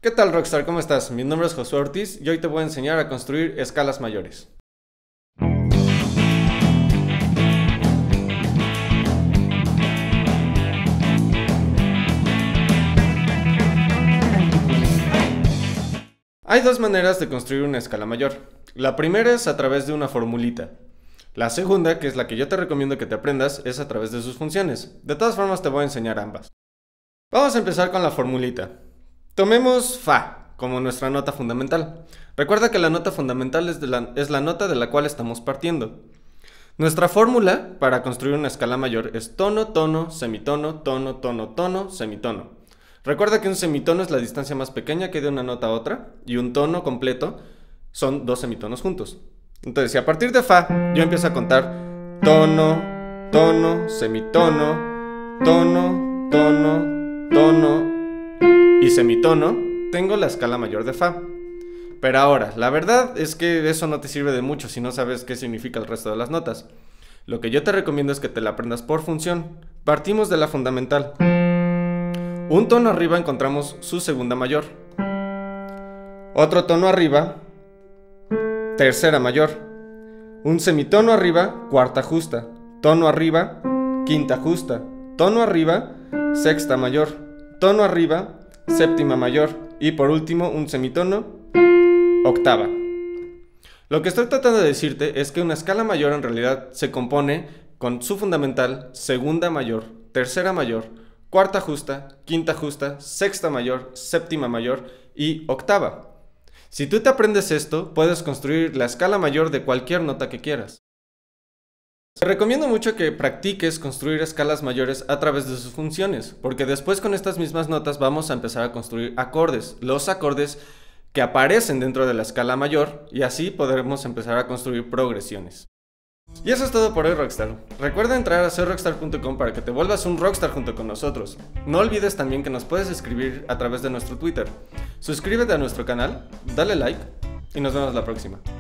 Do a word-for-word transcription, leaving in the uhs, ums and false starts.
¿Qué tal, Rockstar? ¿Cómo estás? Mi nombre es Josué Ortiz y hoy te voy a enseñar a construir escalas mayores. Hay dos maneras de construir una escala mayor. La primera es a través de una formulita. La segunda, que es la que yo te recomiendo que te aprendas, es a través de sus funciones. De todas formas te voy a enseñar ambas. Vamos a empezar con la formulita. Tomemos Fa como nuestra nota fundamental. Recuerda que la nota fundamental es, de la, es la nota de la cual estamos partiendo. Nuestra fórmula para construir una escala mayor es tono, tono, semitono, tono, tono, tono, semitono. Recuerda que un semitono es la distancia más pequeña que hay de una nota a otra, y un tono completo son dos semitonos juntos. Entonces, si a partir de Fa yo empiezo a contar tono, tono, semitono, tono, tono, tono y semitono, tengo la escala mayor de Fa. Pero ahora, la verdad es que eso no te sirve de mucho si no sabes qué significa el resto de las notas. Lo que yo te recomiendo es que te la aprendas por función. Partimos de la fundamental. Un tono arriba encontramos su segunda mayor. Otro tono arriba, tercera mayor. Un semitono arriba, cuarta justa. Tono arriba, quinta justa. Tono arriba, sexta mayor. Tono arriba, séptima mayor. Y por último, un semitono, octava. Lo que estoy tratando de decirte es que una escala mayor en realidad se compone con su fundamental, segunda mayor, tercera mayor, cuarta justa, quinta justa, sexta mayor, séptima mayor y octava. Si tú te aprendes esto, puedes construir la escala mayor de cualquier nota que quieras. Te recomiendo mucho que practiques construir escalas mayores a través de sus funciones, porque después con estas mismas notas vamos a empezar a construir acordes, los acordes que aparecen dentro de la escala mayor, y así podremos empezar a construir progresiones. Y eso es todo por hoy, Rockstar. Recuerda entrar a ser rockstar punto com para que te vuelvas un rockstar junto con nosotros. No olvides también que nos puedes escribir a través de nuestro Twitter. Suscríbete a nuestro canal, dale like y nos vemos la próxima.